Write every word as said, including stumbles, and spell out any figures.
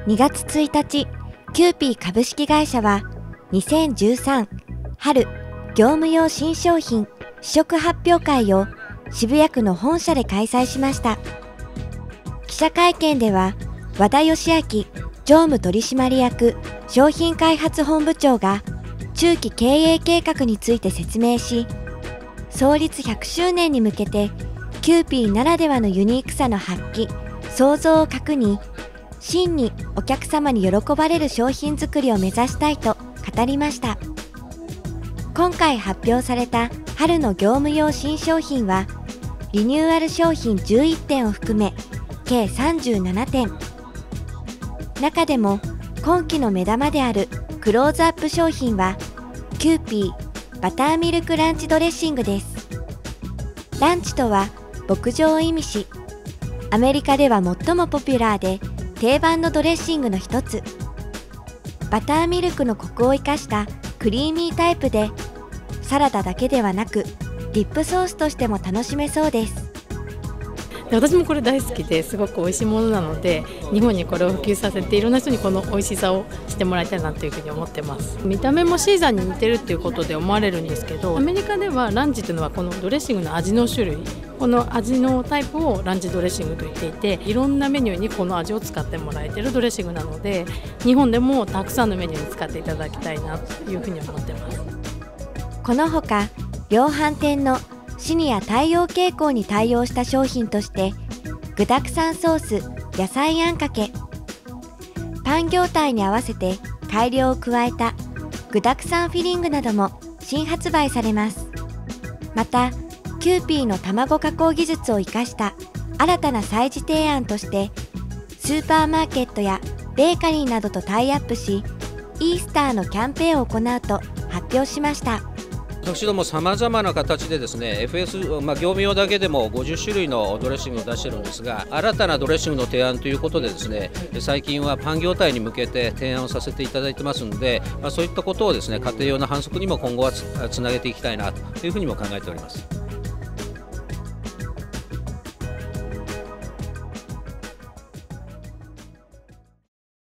にがつついたち、キューピー株式会社はにせんじゅうさん春業務用新商品試食発表会を渋谷区の本社で開催しました。記者会見では和田義明常務取締役商品開発本部長が中期経営計画について説明し、創立ひゃくしゅうねんに向けてキューピーならではのユニークさの発揮、創造を核に真にお客様に喜ばれる商品作りを目指したいと語りました。今回発表された春の業務用新商品はリニューアル商品じゅういってんを含め計さんじゅうななてん。中でも今期の目玉であるクローズアップ商品はキューピーバターミルクランチドレッシングです。ランチとは牧場を意味し、アメリカでは最もポピュラーで定番のドレッシングの一つ。バターミルクのコクを生かしたクリーミータイプで、サラダだけではなくディップソースとしても楽しめそうです。 私もこれ大好きですごく美味しいものなので、日本にこれを普及させていろんな人にこの美味しさを知ってもらいたいなというふうに思ってます。見た目もシーザーに似てるっていうことで思われるんですけど、アメリカではランチというのはこのドレッシングの味の種類、この味のタイプをランチドレッシングと言っていて、いろんなメニューにこの味を使ってもらえているドレッシングなので、日本でもたくさんのメニューに使っていただきたいなというふうに思ってます。 このほか量販店のシニア対応傾向に対応した商品として具沢山ソース野菜あんかけ、パン業態に合わせて改良を加えた具沢山フィリングなども新発売されます。またキューピーの卵加工技術を生かした新たな催事提案としてスーパーマーケットやベーカリーなどとタイアップし、イースターのキャンペーンを行うと発表しました。 私どもさまざまな形でですね エフエス、まあ、業務用だけでもごじゅっしゅるいのドレッシングを出しているんですが、新たなドレッシングの提案ということでですね、最近はパン業態に向けて提案をさせていただいてますので、まあ、そういったことをですね家庭用の販促にも今後は つ, つなげていきたいなというふうにも考えております。